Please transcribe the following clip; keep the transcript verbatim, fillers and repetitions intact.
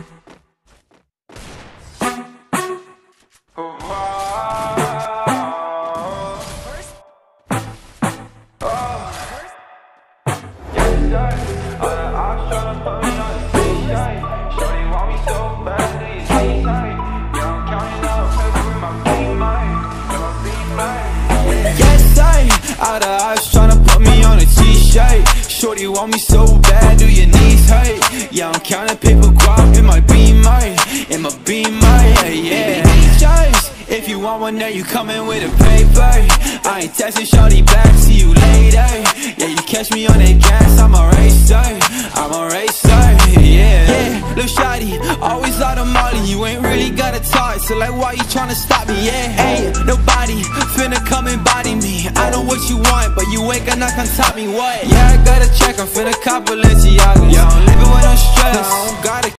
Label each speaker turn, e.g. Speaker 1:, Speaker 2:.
Speaker 1: All the eyes tryna put me on a t-shirt. Shorty want me so bad, do your knees hurt? Yeah, I'm counting paper guap in my beamer, in my beamer, yeah, yeah. Just, if you want one there, you coming with a paper. I ain't texting shorty back, see you later. Yeah, you catch me on that gas, I'm a racer, I'm a racer, yeah. Yeah, lil' shawty, always out of molly, you ain't really gotta talk, so like why you tryna stop me, yeah? Hey, nobody finna come and body me. I know what you want, but you ain't gonna come top me, what? Yeah, I gotta check, I'm finna cop Balenciaga. Yeah, I'm living with no stress, I don't gotta